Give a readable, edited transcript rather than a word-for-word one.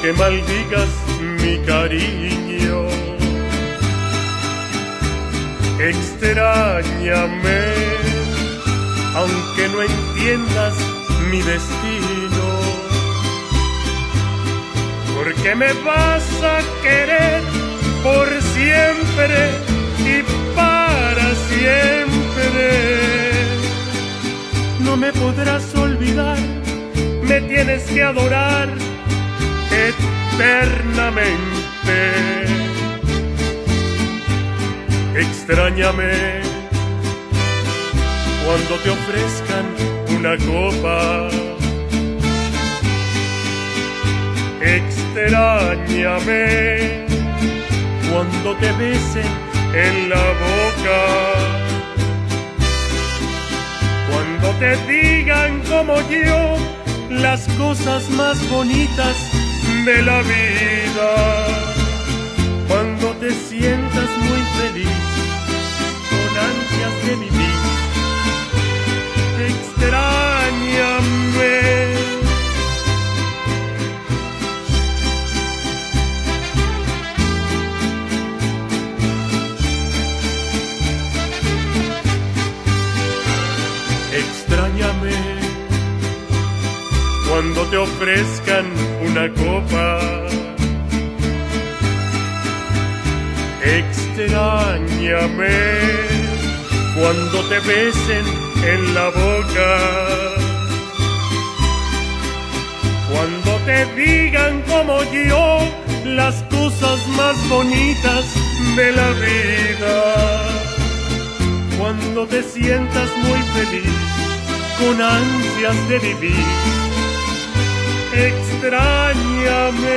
que maldigas mi cariño. Extrañame, aunque no entiendas mi destino, porque me vas a querer por siempre y para siempre. No me podrás olvidar, me tienes que adorar eternamente. Extrañame cuando te ofrezcan una copa. Extrañame cuando te besen en la boca. Cuando te digan como yo las cosas más bonitas de la vida. Cuando te sientas muy feliz, con ansias de vivir. Extrañame. Extrañame cuando te ofrezcan una copa. Extrañame cuando te besen en la boca. Cuando te digan como yo las cosas más bonitas de la vida. Cuando te sientas muy feliz, con ansias de vivir. Extrañame.